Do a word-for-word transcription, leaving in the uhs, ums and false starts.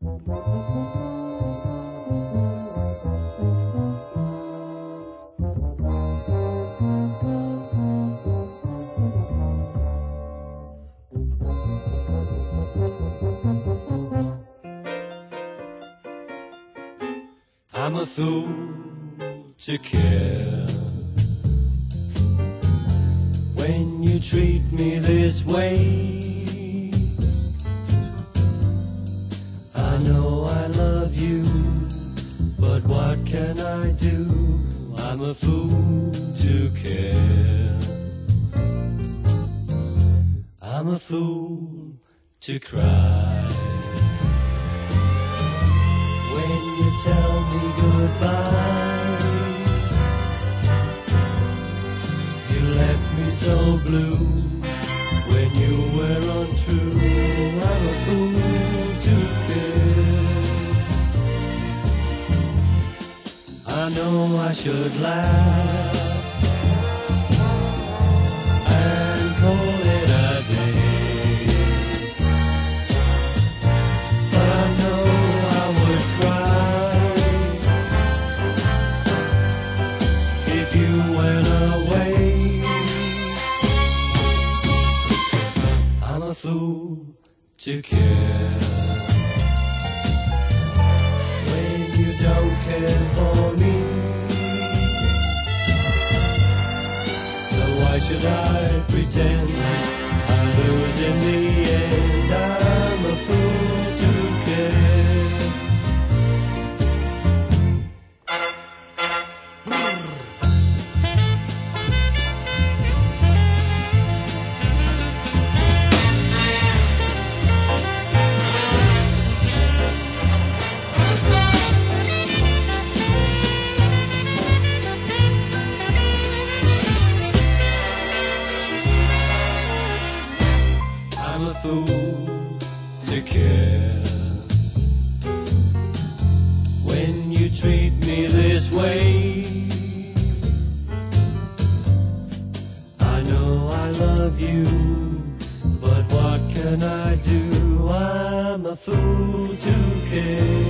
I'm a fool to care when you treat me this way. I know I love you, but what can I do? I'm a fool to care. I'm a fool to cry when you tell me goodbye. You left me so blue when you were untrue. I'm a fool to care. I know I should laugh and call it a day, but I know I would cry if you went away. I'm a fool to care when you don't care for me. So why should I pretend I lose in the end? I'm a fool to care. I'm a fool to care when you treat me this way. I know I love you, but what can I do? I'm a fool to care.